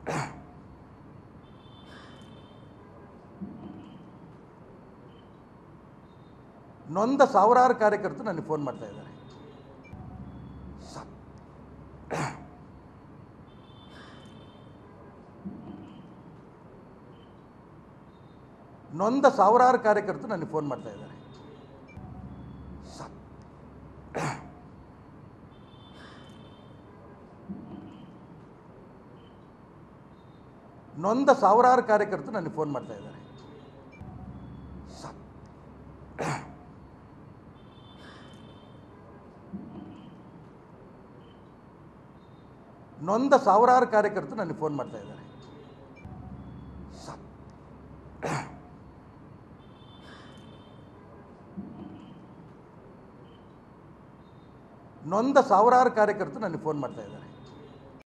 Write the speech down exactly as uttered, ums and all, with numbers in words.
ನೊಂದ ಸಾವಿರಾರು ಕಾರ್ಯಕರ್ತರು ನನಗೆ ಫೋನ್ ಮಾಡ್ತಾ ಇದ್ದಾರೆ. ನೊಂದ ಸಾವಿರಾರು ಕಾರ್ಯಕರ್ತರು ನನಗೆ ಫೋನ್ ಮಾಡ್ತಾ ಇದ್ದಾರೆ. ನೊಂದ ಸಾವಿರಾರು ಕಾರ್ಯಕರ್ತರು ನನಗೆ ಫೋನ್ ಮಾಡ್ತಾ ಇದ್ದಾರೆ. ನೊಂದ ಸಾವಿರಾರು ಕಾರ್ಯಕರ್ತರು ನನಗೆ ಫೋನ್ ಮಾಡ್ತಾ ಇದ್ದಾರೆ. ನೊಂದ ಸಾವಿರಾರು ಕಾರ್ಯಕರ್ತರು ನನಗೆ ಫೋನ್ ಮಾಡ್ತಾ ಇದ್ದಾರೆ.